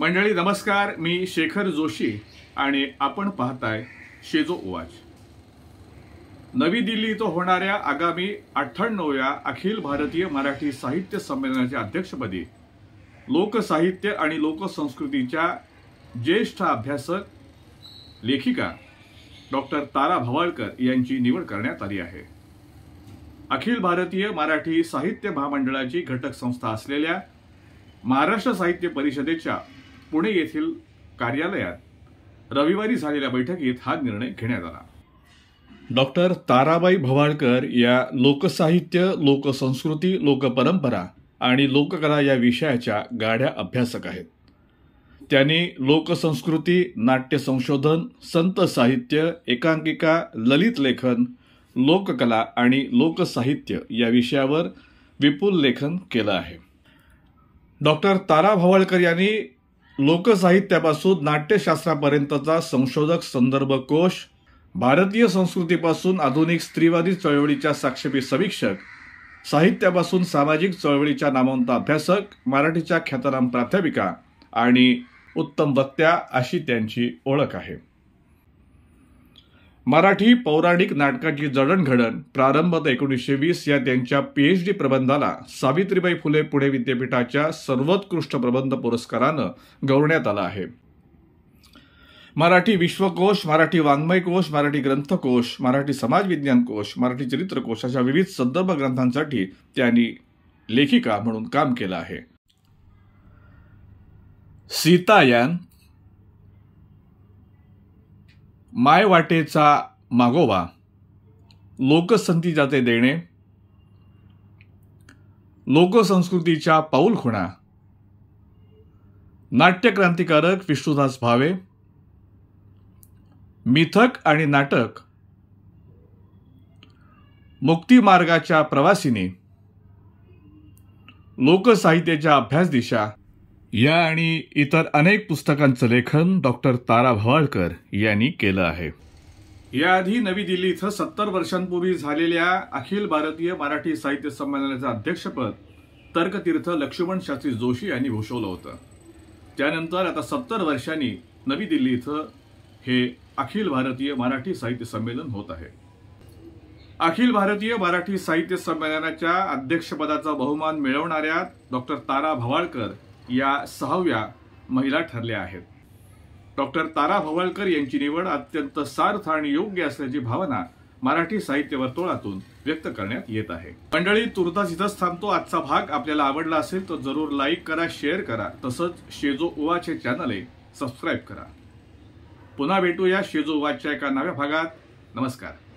मंडळी नमस्कार, मी शेखर जोशी आणि आपण पाहताय शेजो उवाच। नवी दिल्ली इथं होणाऱ्या आगामी 98व्या अखिल भारतीय मराठी साहित्य संमेलनाच्या अध्यक्षपदी लोकसाहित्य आणि लोकसंस्कृतीच्या ज्येष्ठ अभ्यासक लेखिका डॉक्टर तारा भवाळकर यांची निवड करण्यात आली आहे। अखिल भारतीय मराठी साहित्य महामंडळाची घटक संस्था असलेल्या महाराष्ट्र साहित्य परिषदेच्या पुणे येथील कार्यालयात रविवारी झालेल्या बैठकीत हा निर्णय घेण्यात आला। डॉक्टर ताराबाई भवाळकर या लोकसाहित्य, लोकसंस्कृती, लोकपरंपरा आणि लोककला या विषयाच्या गाढ्या अभ्यासक आहेत। त्यांनी लोकसंस्कृती, नाट्य संशोधन, संत साहित्य, एकांकिका, ललित लेखन, लोककला आणि लोकसाहित्य या विषयावर विपुल लेखन केलं आहे। डॉक्टर तारा भवाळकर यांनी लोकसाहित्यापासून नाट्यशास्त्रापर्यंतचा संशोधक संदर्भ कोश, भारतीय संस्कृतीपासून आधुनिक स्त्रीवादी चळवळीच्या साक्षेपी समीक्षक, साहित्यापासून सामाजिक चळवळीच्या नामवंत अभ्यासक, मराठीच्या ख्यातनाम प्राध्यापिका आणि उत्तम वक्त्या अशी त्यांची ओळख आहे। मराठी पौराणिक नाटकाची जडणघडण प्रारंभ 1920 या त्यांच्या PhD प्रबंधाला सावित्रीबाई फुले पुणे विद्यापीठाच्या सर्वोत्कृष्ट प्रबंध पुरस्कारानं गौरवण्यात आला आहे। मराठी विश्वकोश, मराठी वाङ्मय कोश, मराठी ग्रंथकोश, मराठी समाज विज्ञान कोश, मराठी चरित्रकोश अशा विविध संदर्भ ग्रंथांसाठी त्यांनी लेखिका म्हणून काम केलं आहे। सीतायान, मायवाटेचा मागोवा, लोकसंतीजाचे देणे, लोकसंस्कृतीच्या पाऊलखुणा, नाट्यक्रांतिकारक विष्णुदास भावे, मिथक आणि नाटक, मुक्तिमार्गाच्या प्रवासिनी, लोकसाहित्याच्या अभ्यास दिशा या आणि इतर अनेक पुस्तकांचं लेखन डॉक्टर तारा भवाळकर यांनी केलं आहे। याआधी नवी दिल्ली इथं 70 वर्षांपूर्वी झालेल्या अखिल भारतीय मराठी साहित्य संमेलनाचं अध्यक्षपद तर्कतीर्थ लक्ष्मण शास्त्री जोशी यांनी भूषवलं होतं। त्यानंतर आता 70 वर्षांनी नवी दिल्ली इथं हे अखिल भारतीय मराठी साहित्य संमेलन होत आहे। अखिल भारतीय मराठी साहित्य संमेलनाच्या अध्यक्षपदाचा बहुमान मिळवणाऱ्या डॉक्टर तारा भवाळकर या 6व्या महिला ठरल्या आहेत। डॉक्टर तारा भवाळकर यांची निवड अत्यंत सार्थ आणि योग्य असल्याची भावना मराठी साहित्य वर्तुळातून व्यक्त करण्यात येत आहे। मंडळी, तुर्तास इथंच थांबतो। आजचा भाग आपल्याला आवडला असेल तर जरूर लाईक करा, शेअर करा, तसंच शेजो उवाच हे चॅनल सबस्क्राईब करा। पुन्हा भेटूया शेजो उवाचच्या एका नव्या भागात। नमस्कार।